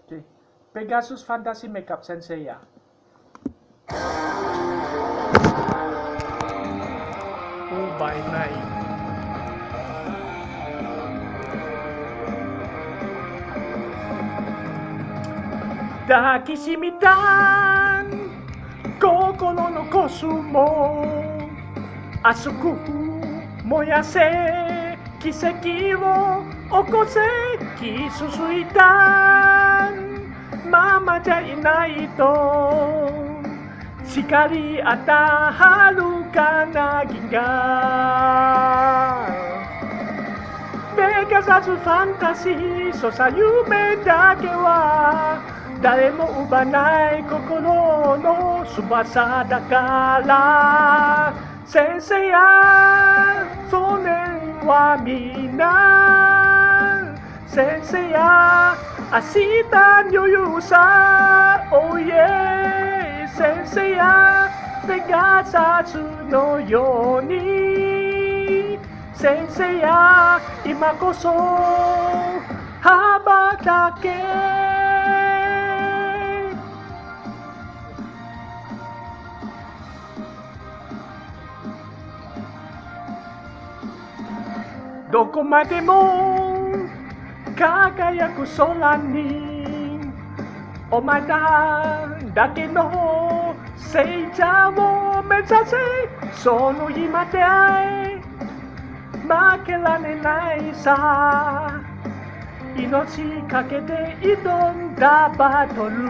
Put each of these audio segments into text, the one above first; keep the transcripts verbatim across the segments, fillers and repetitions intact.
Okay. Pegasus Fantasy Makeup Sensei ya. Oh, by night.抱きしみた心のコスモ熱く燃やせ奇跡を起こせ傷ついたままじゃいないと光当たるかな銀河ペガサスファンタジーそうさ夢だけは誰も奪わない心の翼だから先生や少年はみんな先生や明日の夜さ Oh yeah 先生やペガサスのように先生や今こそ羽ばたけどこまでも輝く空にお前だだけの聖者を目指せその今で負けられないさ命かけて挑んだバトル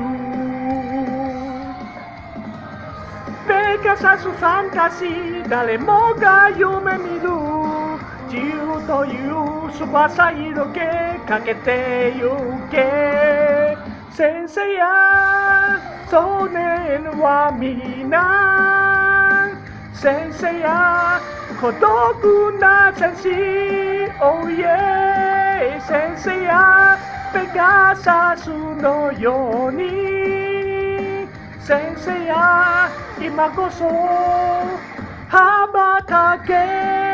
ペガサスファンタジー誰もが夢見る自由という翼色気かけてゆけ先生や少年は皆先生や孤独な戦士 Oh yeah 先生やペガサスのように先生や今こそ羽ばたけ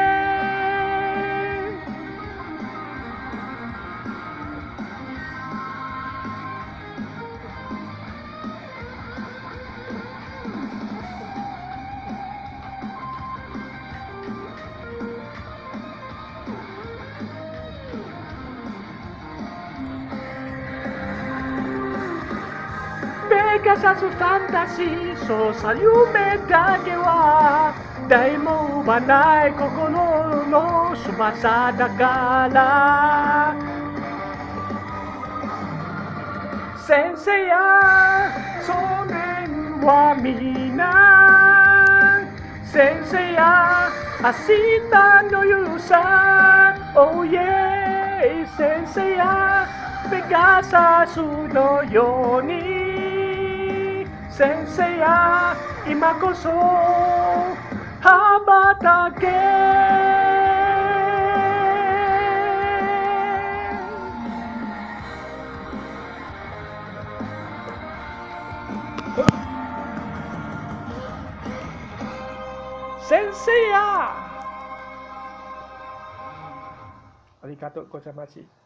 ペガサスファンタジーそうさ夢だけは誰も奪わない心の翼だから先生や少年は皆先生や明日の夜さ Oh yeah 先生やペガサスのように先生や今こそ羽ばたけ先生やありがとうございます。